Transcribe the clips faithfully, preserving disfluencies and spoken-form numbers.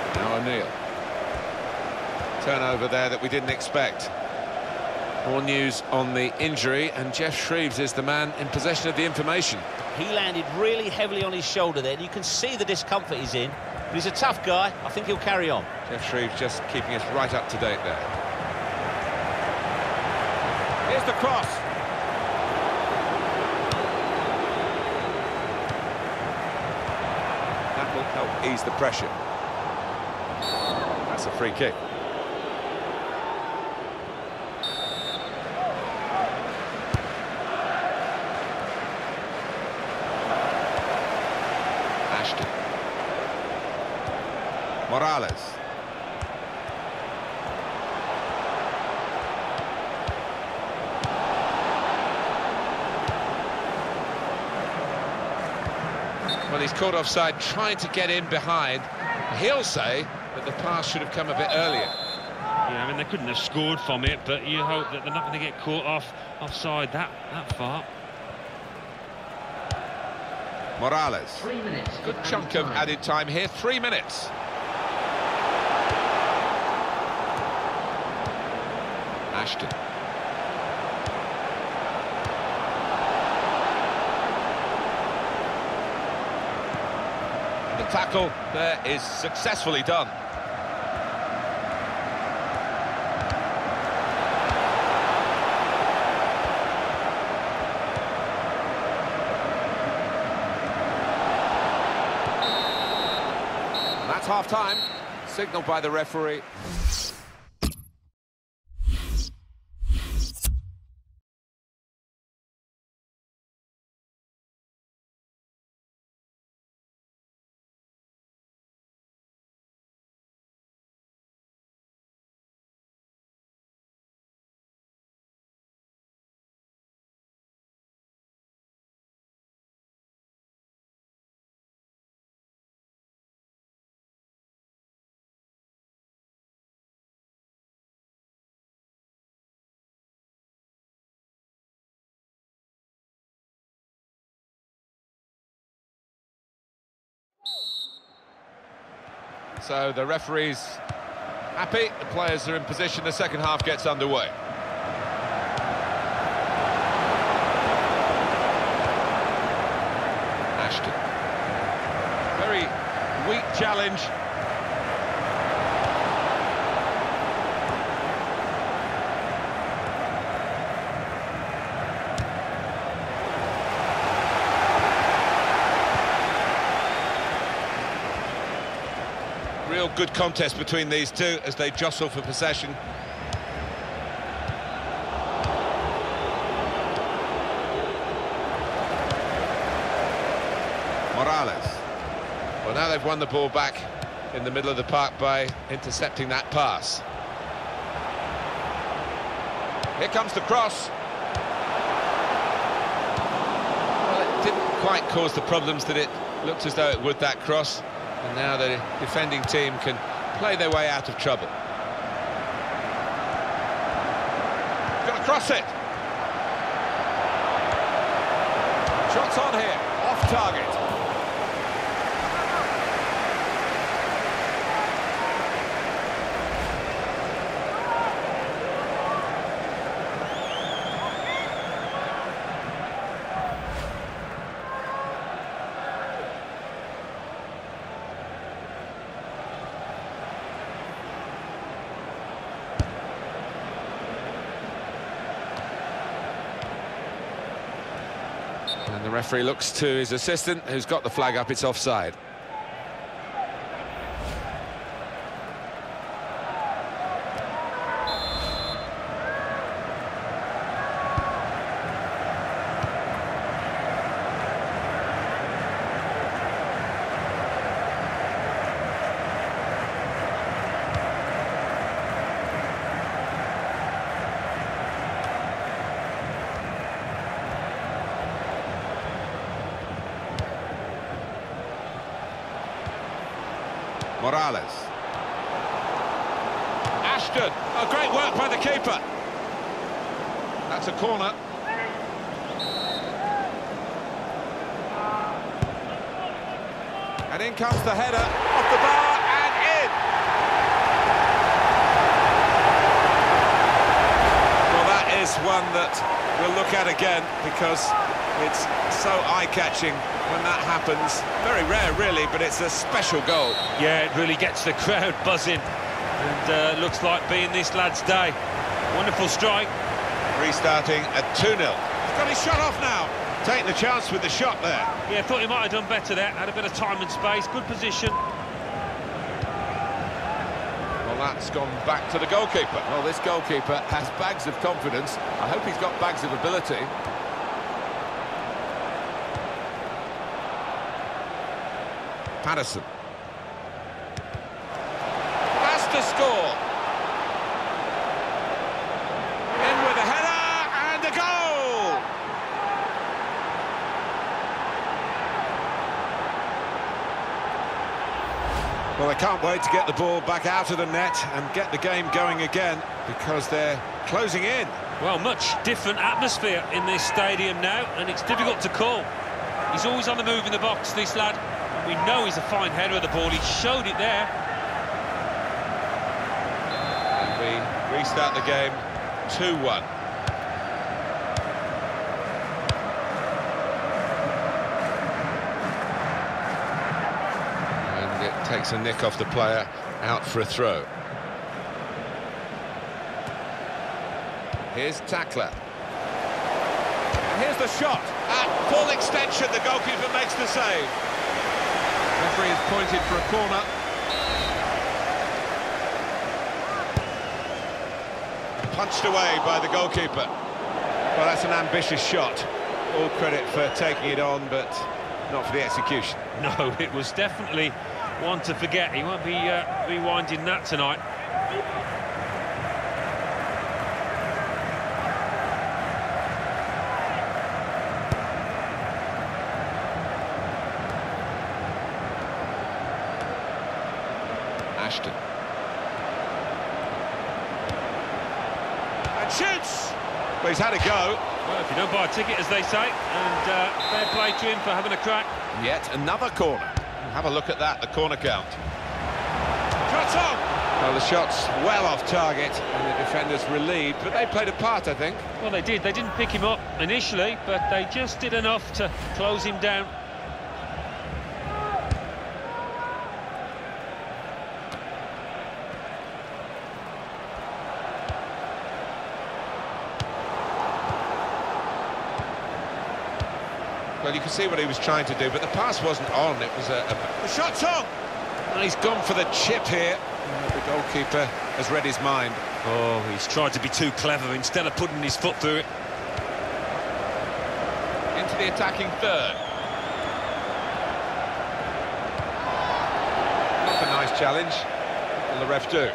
Now O'Neill. Turnover there that we didn't expect. More news on the injury, and Geoff Shreeves is the man in possession of the information. He landed really heavily on his shoulder there, and you can see the discomfort he's in. But he's a tough guy. I think he'll carry on. Geoff Shreeves just keeping us right up to date there. Here's the cross. That will help ease the pressure. That's a free kick. Ashton. Morales. Well, he's caught offside, trying to get in behind. He'll say that the pass should have come a bit earlier. Yeah, I mean, they couldn't have scored from it, but you hope that they're not going to get caught off offside that, that far. Morales. Three minutes. Good chunk of added time here, three minutes. Ashton. The tackle there is successfully done. That's half-time, signalled by the referee. So the referee's happy, the players are in position, the second half gets underway. Ashton. Very weak challenge. Real good contest between these two as they jostle for possession. Morales. Well, now they've won the ball back in the middle of the park by intercepting that pass. Here comes the cross. Well, it didn't quite cause the problems that it looked as though it would, that cross. And now the defending team can play their way out of trouble. Got to cross it. Shots on here, off target. And the referee looks to his assistant, who's got the flag up, it's offside. Morales. Ashton. Oh, great work by the keeper. That's a corner. And in comes the header off the bar and in. again because it's so eye-catching when that happens. Very rare, really, but it's a special goal. Yeah, it really gets the crowd buzzing, and uh, looks like being this lad's day. Wonderful strike. Restarting at two nil. He's got his shot off now. Taking the chance with the shot there. Yeah, thought he might have done better there. Had a bit of time and space, good position. Well, that's gone back to the goalkeeper. Well, this goalkeeper has bags of confidence. I hope he's got bags of ability. Patterson. Has to score. In with a header and a goal! Well, they can't wait to get the ball back out of the net and get the game going again because they're closing in. Well, much different atmosphere in this stadium now, and it's difficult to call. He's always on the move in the box, this lad. We know he's a fine header of the ball. He showed it there. And we restart the game two one. And it takes a nick off the player, out for a throw. Here's Tackler. And here's the shot. At full extension, the goalkeeper makes the save. Referee is pointed for a corner. Punched away by the goalkeeper. Well, that's an ambitious shot. All credit for taking it on, but not for the execution. No, it was definitely one to forget. He won't be uh, rewinding that tonight. Ashton. And shoots! Well, he's had a go. Well, if you don't buy a ticket, as they say, and uh, fair play to him for having a crack. Yet another corner. Have a look at that, the corner count. Shots on! Well, the shot's well off target, and the defender's relieved, but they played a part, I think. Well, they did. They didn't pick him up initially, but they just did enough to close him down. Well, you can see what he was trying to do, but the pass wasn't on. It was a... a... The shot's on! And he's gone for the chip here. And the goalkeeper has read his mind. Oh, he's tried to be too clever instead of putting his foot through it. Into the attacking third. Not a nice challenge. Will the ref do?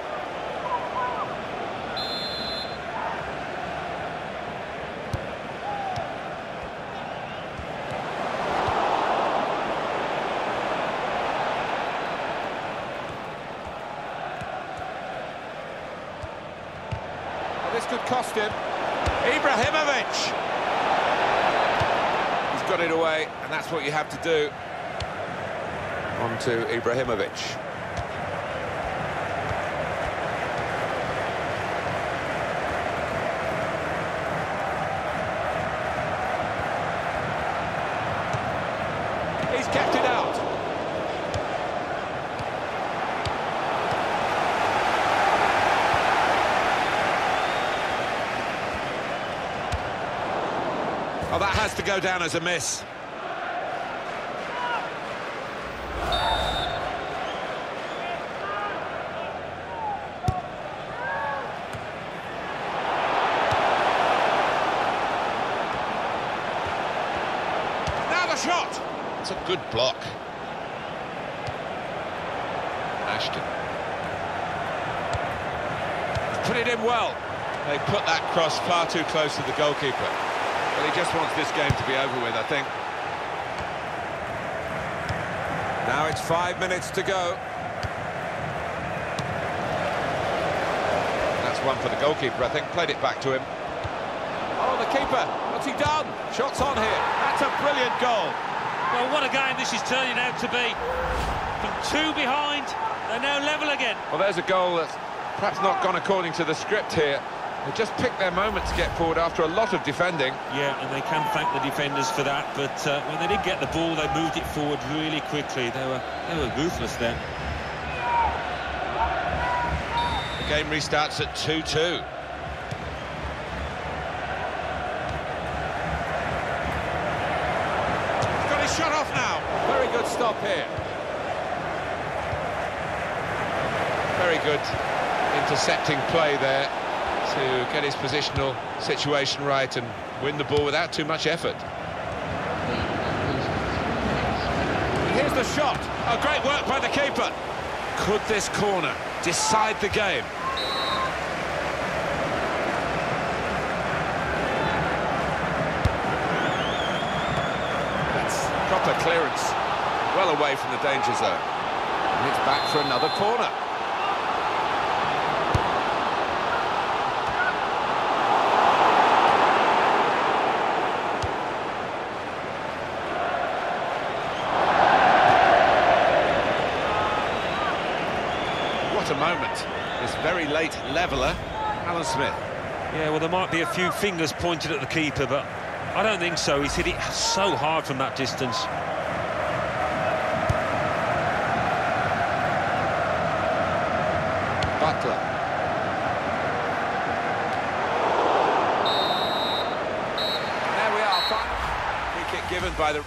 This could cost him. Ibrahimovic! He's got it away, and that's what you have to do. On to Ibrahimovic. He's kept it out. Oh, that has to go down as a miss. Now the shot! It's a good block. Ashton. He's put it in well. They put that cross far too close to the goalkeeper. Well, he just wants this game to be over with, I think. Now it's five minutes to go. That's one for the goalkeeper, I think. Played it back to him. Oh, the keeper. What's he done? Shots on here. That's a brilliant goal. Well, what a game this is turning out to be. From two behind, they're now level again. Well, there's a goal that's perhaps not gone according to the script here. They just pick their moment to get forward after a lot of defending. Yeah, and they can thank the defenders for that, but uh, when they did get the ball, they moved it forward really quickly. They were, they were ruthless there. The game restarts at two two. He's got his shot off now. Very good stop here. Very good intercepting play there to get his positional situation right and win the ball without too much effort. Here's the shot. Oh, great work by the keeper. Could this corner decide the game? That's proper clearance. Well away from the danger zone. And it's back for another corner. What a moment. This very late leveller, Alan Smith. Yeah, well, there might be a few fingers pointed at the keeper, but I don't think so. He's hit it so hard from that distance. Butler. There we are. Free kick given by the...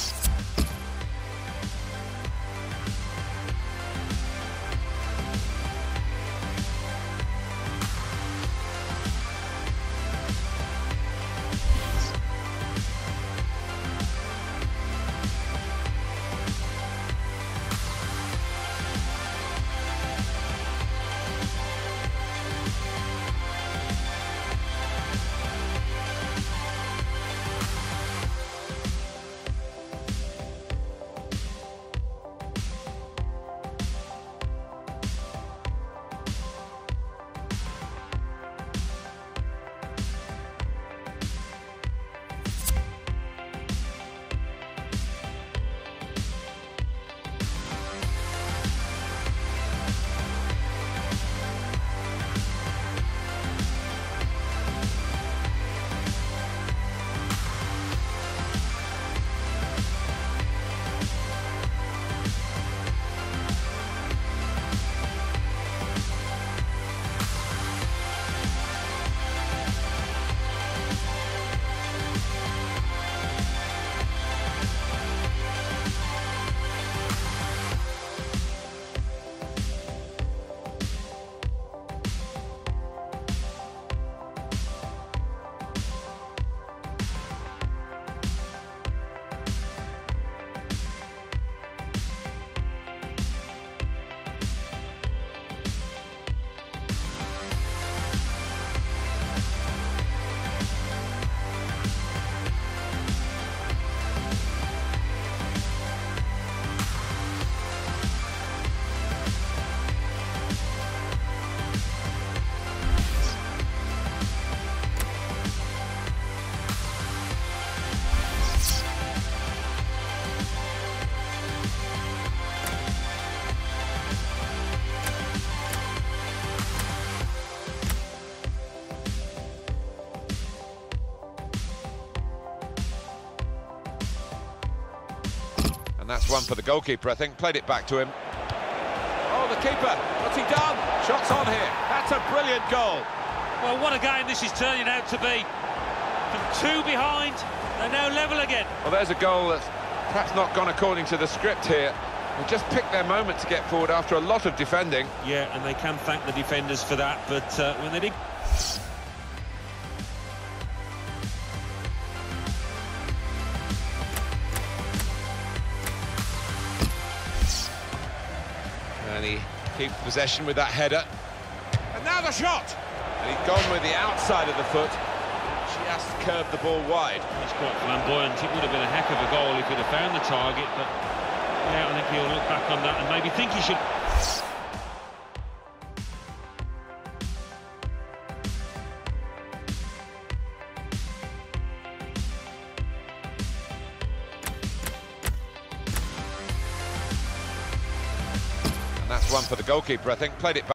That's one for the goalkeeper, I think. Played it back to him. Oh, the keeper. What's he done? Shots on here. That's a brilliant goal. Well, what a game this is turning out to be. From two behind, they're now level again. Well, there's a goal that's perhaps not gone according to the script here. They just picked their moment to get forward after a lot of defending. Yeah, and they can thank the defenders for that, but uh, when they did... And he keeps possession with that header. And now the shot! And he's gone with the outside of the foot. Just curved the ball wide. He's quite flamboyant. It would have been a heck of a goal if he'd have found the target, but yeah, I think he'll look back on that and maybe think he should... And that's one for the goalkeeper, I think. Played it back.